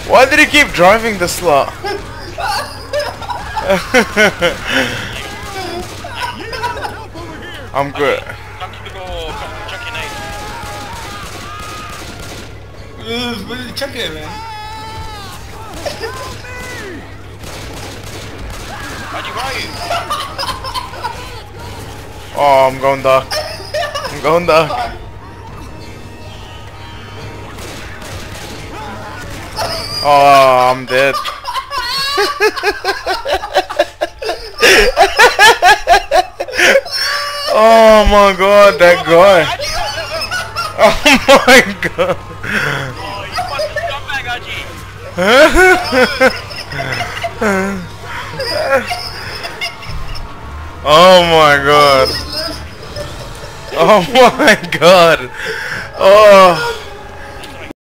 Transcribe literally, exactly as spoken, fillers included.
Why did he keep driving the slot? I'm good. Chuck it, man. Oh, I'm going dark. I'm going dark. Oh, I'm dead. Oh my god, that guy. Oh my god. Oh my god. Oh my god. Oh.